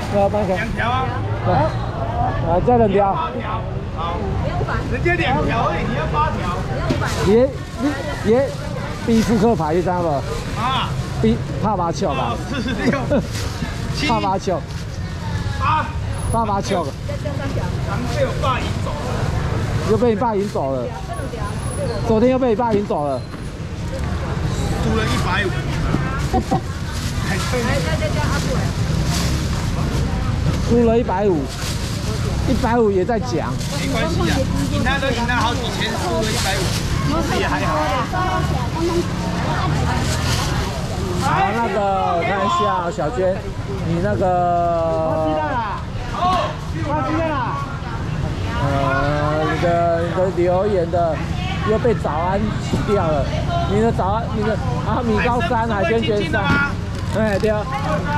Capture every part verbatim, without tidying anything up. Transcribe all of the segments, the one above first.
要搬开。 两条啊。 对。啊，再两条。 八条。好。人家两条而已，你要八条。 也也也比扑克牌，你知道不？ 啊。 比拍麻将吧。 四十六。 拍麻将。 八。 拍麻将。 咱们被我爸赢走了。 又被你爸赢走了。昨天又被你爸赢走了。 输了一百五。还对。 输了一百五。一百五也在讲。 没关系啊，赢他都赢他好几千，输了一百五，其实也还好。 好，那个我看一下小娟，你那个。发鸡蛋啦！哦，发鸡蛋啦！呃，你的你的留言的又被早安洗掉了。你的早安，你的啊米高三，海鲜卷三。哎，对啊。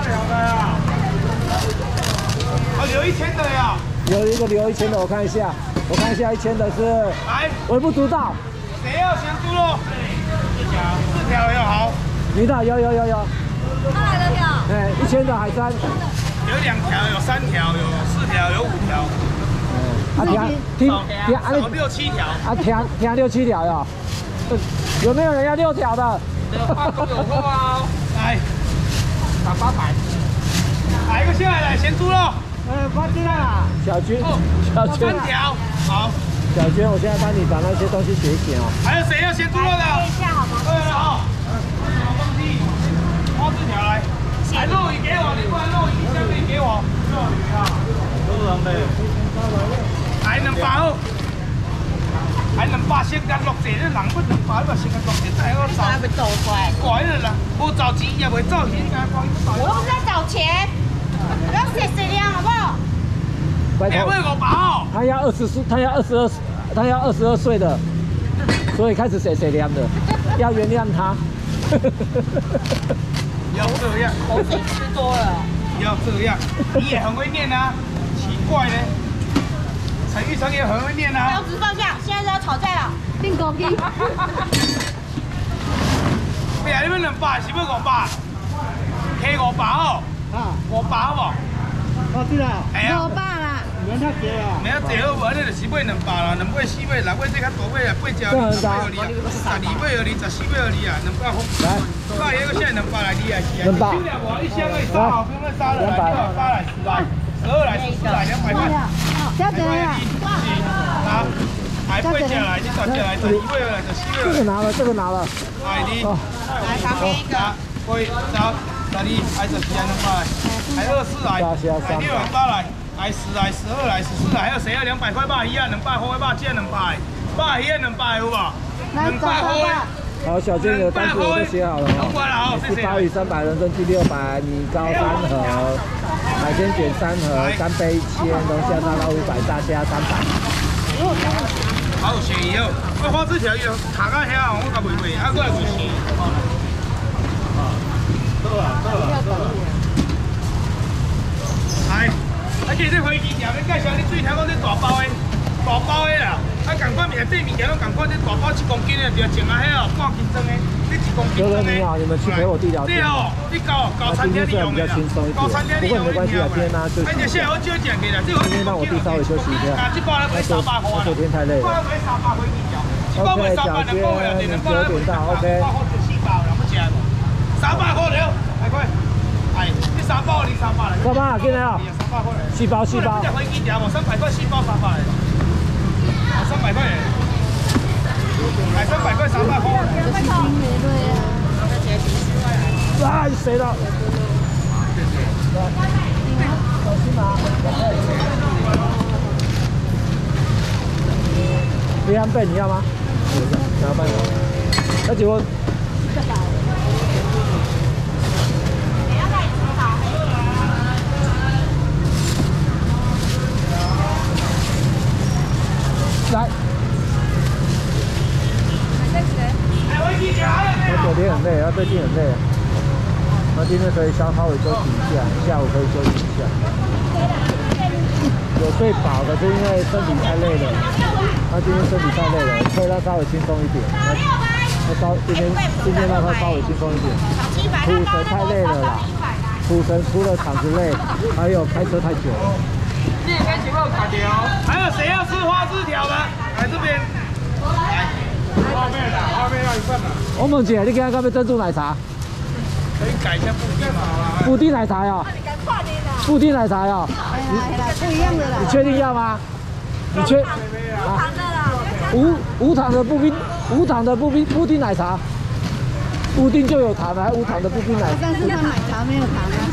哦，留一千的呀。 有一个留一千的，我看一下，我看一下一千的是。 来。 微不足道。 谁要先猪肉？四条，四条要好。 你的有有有有。 哪来的条？ 哎，一千的海参。 有两条，有三条，有四条，有五条。 啊，听听听，啊有六七条。 啊，听听六七条呀。有没有人要六条的？ 八公有货啊！来，打八百。来一个下来，来咸猪肉。 呃，发进来了。小娟，小娟。 三条。好。 小娟，我现在帮你把那些东西写一写哦。 还有谁要咸猪肉的？ 等一下好吗？ 对了啊。什么东西？花枝条来。来肉鱼给我，你不然肉鱼下面给我。肉鱼啊。都是人的。来两百好。还两百先甲落地，你人不两百，你嘛先甲落地，再我找。 要走出来。 怪了啦，无找钱也袂找钱，干光不找。 我又不是在找钱，不要谢谢量好不好？ 两百五百哦。 他要二十岁，他要二十二，他要二十二岁的，所以开始谁谁凉的，要原谅他。 要这样， 口水吃多了。 要这样，你也很会念啊，奇怪呢。陈玉成也很会念啊。 标志放下，现在是要吵架了。定狗屁。 哎呀，你们两百是要五百？K 五百哦。啊。五百好无？哦，对啦。哎呀。 五百啦。 免太济啊。免太济好无？你就是买两百啦，两买四买，六买这较大买啊，八只二十二二，十二买二二，十四买二二啊，两百好。来。百一个现在两百来，你啊是啊。两百。一箱可以杀好，不用再杀了，来，两百来，十来，十二来，十四来，两百块。 小姐啊。 好。来八只来，你大只来，十二买来，十四买。 这个拿了，这个拿了。 来你。来旁边一个。八十。十二，还十四来两百来，还二四来，还六两八来，还十来十二来十四来，还有谁要两百块百一啊？两百块百见两百，百一两百有无？两百块。 好，小娟的单词我都写好了哈。是八鱼三百，人参鸡六百，米糕三盒，海鲜卷三盒，干贝一千，龙虾沙拉五百，大虾三百。 好，便宜哦！我花枝条要卡到遐，我甲卖卖，啊，我来卖钱。到啦，到啦，到啦。来，啊，今日飞机店要介绍你最听讲这大包的，大包的啦。啊，共款面底物件拢共款，这大包一公斤的，就整啊遐哦，半斤装的，这一公斤装的。 哥哥你好，你们去陪我弟聊天。 对哦，你搞搞餐厅利用的啦，搞餐厅利用的。 不过没关系啊，今天呢就。 哎，这现在我少讲给啦，这个。 今天让我弟稍微休息一下。 这包来买三百块啦。 昨天太累了。OK，小娟，你九点到 ，OK。 三百块了，来快，哎，你三包，你三百来。 三百，进来啊！ 三百块。 四包，四包。 这飞机店无三百块，四包三百来。三百块。来三百块，三百块。 啊，谁的？小心啊！别安倍，你要吗？拿半个。那结果。来。我昨天很累，他最近很累，那今天可以稍稍微休息一下，下午可以休息一下。有睡饱，可是因为身体太累了，他今天身体太累了，可以让他稍微轻松一点。那他稍今天今天让他稍微轻松一点。土神太累了啦，土神生，除了场子累，还有开车太久。 你也可以请我卡条。还有谁要吃花枝条的？来这边。来，泡面的，泡面要一份的。 我问姐，你今日要不要珍珠奶茶？ 可以改一下布丁嘛？ 布丁奶茶哟。布丁奶茶哟。 不一样的啦。 你确定要吗？你确？ 无糖的啦。 无无糖的布丁，无糖的布丁布丁奶茶。布丁就有糖，还无糖的布丁奶茶。 但是它奶茶没有糖啊。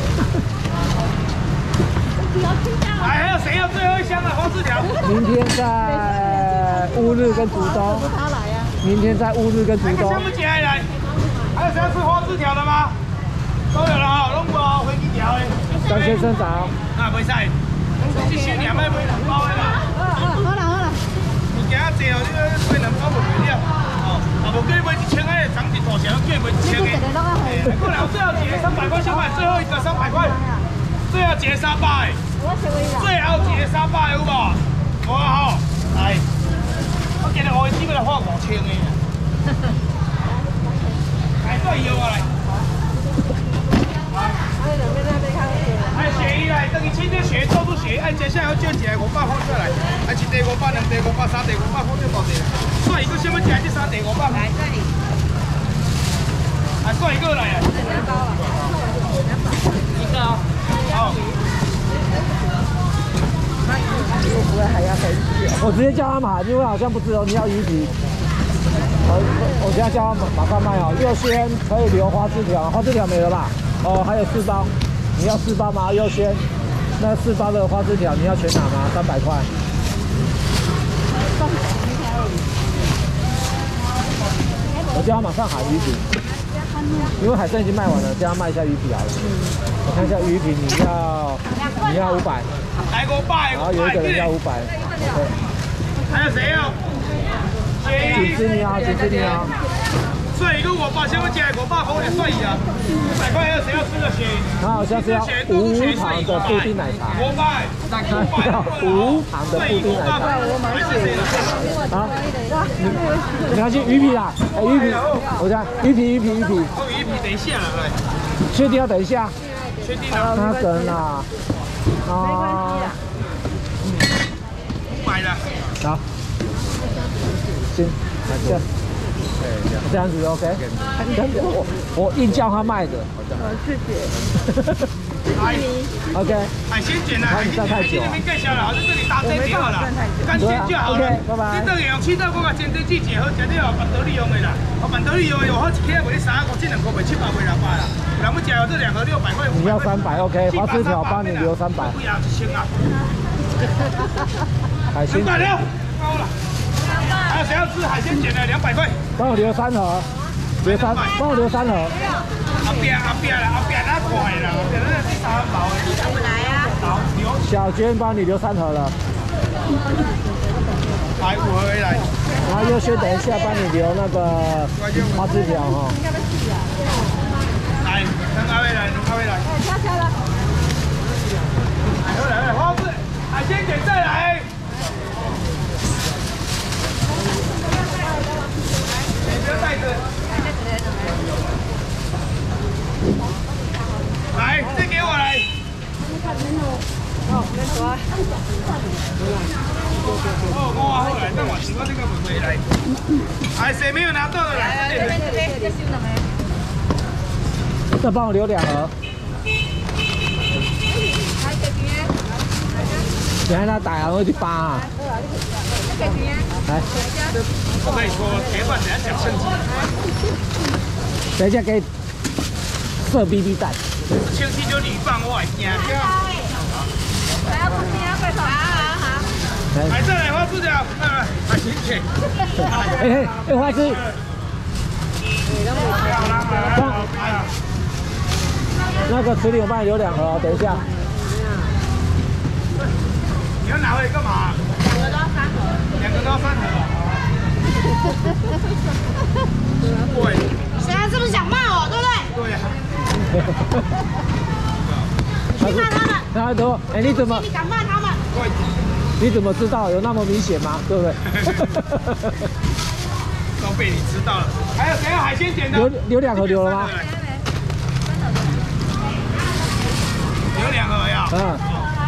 来，还有谁要最后一箱的花枝条？ 明天在乌日跟竹东。 他来呀。 明天在乌日跟竹东。 项目起来来。还有谁要吃花枝条的吗？都有了哈，拢无飞机条的。 张先生早。 啊，袂使，这些年卖买两包的啦。 好啦好啦。 物件啊济哦，你买两包袂袂了。哦，啊无叫你买一千个，长一大箱，叫你买一千个。过来，最后结三百块，先买最后一个三百块，最后结三百。最后结三百有无？无啊吼，来，我今日我基本上花五千个。来，再摇啊来。哎，血液来，等于今天血做出血，按接下来要卷起来，五百放出来，啊，一地五百，两地五百，三地五百，放这多地啦。算一个什么价？这三地五百。来这里。啊，算一个来啊。一个哦。好。 会不会还要很久？我直接叫他买，因为好像不知道你要鱼皮。我我现在叫他马上卖哦，右先可以留花枝条，花枝条没了吧？哦，还有四包，你要四包吗？右先，那四包的花枝条你要全拿吗？三百块。我叫他马上喊鱼皮，因为海参已经卖完了，叫他卖一下鱼皮好了。我看一下鱼皮，你要你要五百， 来五百， 然后有一个人要五百。OK。 还有谁要？ 锦枝你好，锦枝你好。 算一个五百，先我加五百块也算一啊。五百块还有谁要吃的血？ 他好像是要无糖的布丁奶茶。 五百， 他要无糖的布丁奶茶。啊，没关系，鱼皮啦，哎，鱼皮，我看鱼皮，鱼皮，鱼皮。 哦，鱼皮等一下了，来。 确定要等一下？ 确定了。 他等啦。啊。 五百的。 好。行，这样，这样子 OK。我我硬叫他卖的。 好，谢谢。 OK。 海鲜卷呢？海鲜海鲜那边更小了，在这里搭这条了，干煎就好了。 拜拜。 这个用七到我把煎堆季节好，吃了板豆利用的啦。哦，板豆利用的有好几天卖三个，这两个卖七百卖两百啦。有人不吃哦，这两盒六百块。 你要三百 OK，花枝条帮你留三百。 不要一千啊。 海鲜。 两百六，高了。还有谁要吃海鲜卷的？两百块。 帮我留三盒，留三，帮我留三盒。 阿扁阿扁啦，阿扁那快啦，阿扁那是三包的。怎么来啊？好，留。 小娟帮你留三盒了。 来五盒回来。 然后优先等一下帮你留那个花枝条哈。 来，等阿伟来，等阿伟来。哎，跳跳了。来来来，花枝海鲜卷再来。不要带着。来，再给我来。哦，我好来，但我喜欢这个不会来。哎，谁没有拿到的来？这边这边这新的没？ 再帮我留两盒。你看他打完会去扒啊。来。 我跟你说，铁板等下讲升级。 等一下给射 B B 弹。 升级就铝棒，我惊惊。 来，不行啊，快跑！好好好。 来，再来花枝条，来来，海鲜卷。 哎哎哎，花枝。那个池里我帮你留两盒哦，等一下。 你要拿回来干嘛？两个都要三盒。两个都要三盒。对。 现在是不是想骂我，对不对？ 对呀。 去骂他们。 他还说：“哎，你怎么？ 你敢骂他们？ 你怎么知道有那么明显吗？对不对？” 都被你知道了。还有谁要海鲜卷的？ 留留两盒留了吗？ 嗯。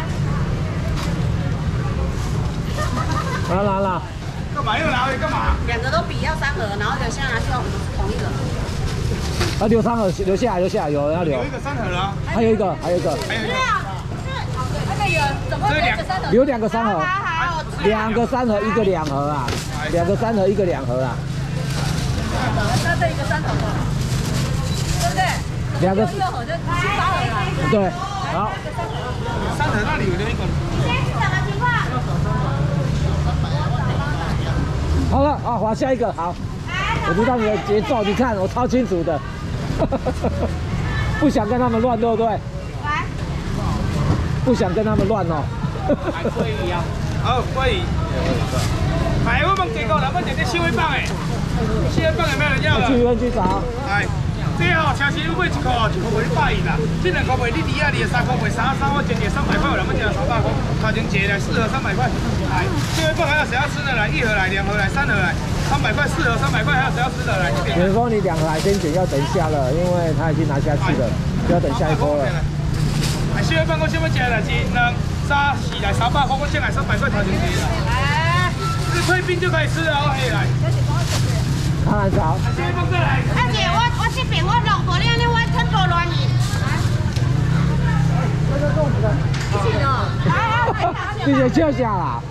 拿拿拿。 干嘛又拿回干嘛？ 两个都比要三盒，然后留下来就我们是同一个。 啊，留三盒，留下来，留下来，有人要留。 有一个三盒了。 还有一个，还有一个。 还有一个。 那个有总共两个三盒。 留两个三盒。两个三盒，一个两盒啊。两个三盒，一个两盒啊。 那这一个三盒的，对不对？ 两个。 六盒就七八盒了。 对，好。 三盒那里有留一个。 现在是什么情况？ 好了啊，划下一个好。我知道你的节奏，你看我超清楚的。不想跟他们乱，对不对？不想跟他们乱哦。 还可以啊。好，可以。哎，我问这个，咱们这个小尾棒诶，小尾棒有没有人要的？ 去园区找。 哎，这哦，超市你买一块哦，一块卖你百一啦，这两块卖你二啊二，三块卖三三，我一个三百块，咱们这三百块，头前一个四盒三百块。哎，小尾棒还有谁要吃的来？一盒来，两盒来，三盒来，三百块四盒三百块，还有谁要吃的来？这边。 远峰，你两个海鲜卷要等一下了，因为他已经拿下去了，就要等下一波了。 哎，小尾棒我想要吃的是两三四来三百块，我先来三百块头前一个啦。哎，这退冰就可以吃了，我可以来。 当然找。 小尾棒再来。 阿姐，我我这边我弄过了，你我全部乱你。不行哦。 直接跳下啦。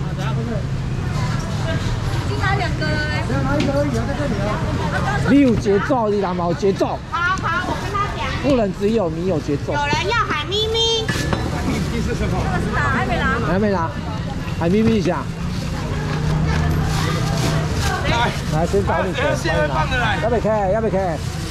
已经拿两个了嘞。 只要拿一个而已，在这里啊。你有节奏，你拿毛节奏。 好好，我跟他讲。 不能只有你有节奏。 有人要海咪咪。 海咪咪是什么？ 这个是哪？还没拿。 还没拿，海咪咪一下。 来， 来先找你钱， 小尾棒的来。 要不要开？要不要开？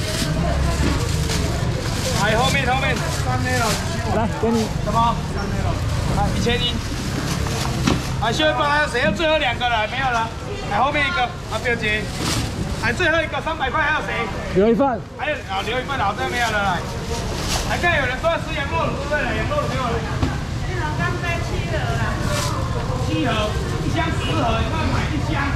来后面后面。三内了。 来，给你。 什么？三内了。来一千一。啊，小尾棒还有谁？要最后两个了，没有了。来后面一个，啊不要接。来最后一个三百块，还有谁？ 留一份。 还有啊，留一份，好，这没有了来。还看有人说要吃羊肉卤，对不对？羊肉卤给我来。 这老刚在七盒了。 七盒，一箱十盒，有没有买一箱？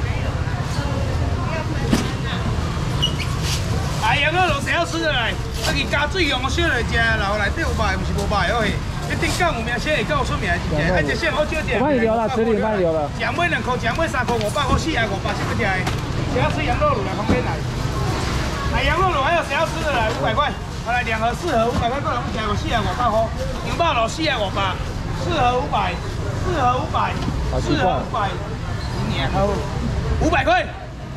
哎，羊肉卤谁要吃的来？这个加水用我烧来吃，然后内底有肉，不是无肉的哦嘿。一定讲有名声，会够出名，真正。哎，这些好少点。 我帮你留了，这里帮你留了。 奖买两块，奖买三块，五百块，四盒五百，是不是的？谁要吃羊肉卤来旁边来？哎，羊肉卤还有谁要吃的来？五百块。好来，两盒四盒五百块，够了，我们加个四盒五百块。羊肉卤四盒五百，四盒五百，四盒五百，四盒五百，你好，五百块。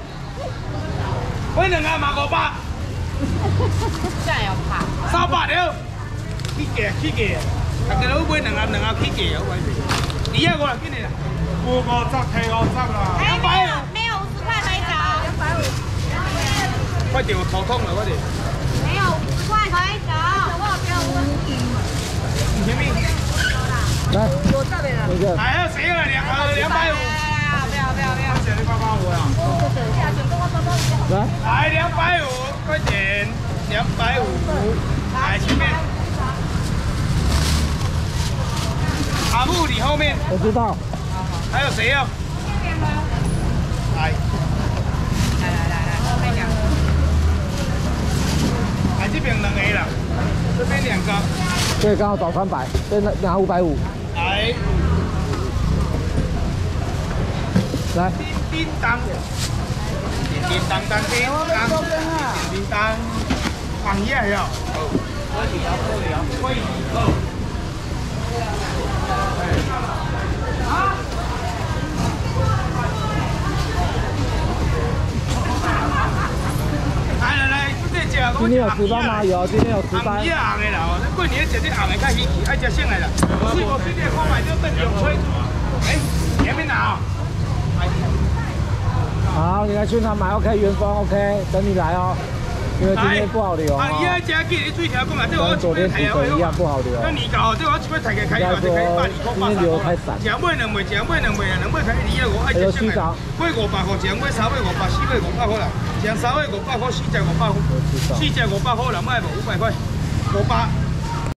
买两盒嘛五百。 这样要怕。 三百了，起价起价，大家都买两盒两盒起价哦，你要过来给你啦。五五十提五十啦。 两百五，没有五十块可以找。两百五。 快点，我头痛了，快点。 没有五十块可以找。不要不要问。 你前面。 来， 我这边的。 那个。 还有谁了？两盒两百五。 不要不要不要。 姐，你八八五呀。 来。 来两百五，快点，两百五。来前面。阿木，你后面。 我知道。 还有谁要？来。 来来来来，后面两个。 来这边两个啦，这边两个。 对，刚好找三百，这拿拿五百五。 来。 来。 叮叮当。叮叮当当叮当。叮叮当。放嘢呀？可以啊，可以啊，可以。好。啊！来来来，这只今天有值班吗？有，今天有值班。 红叶红的啦，你过年食啲红的较稀奇，爱食剩的啦。是我最近看买就邓永辉。哎，前面拿。 好，你来现场买 OK， 元丰 OK， 等你来哦。因为今天不好留啊。 红叶加给你水条讲嘛，这我昨天煮的一样不好留。 那你搞，这我一块大家开一万就开一百二块八十块。食买两买，食买两买啊，两买开二啊五，爱食剩的。买五百块，食买三买五百，四买五百块啦。食三买五百块，四只五百块，四只五百块，两买无五百块，五百。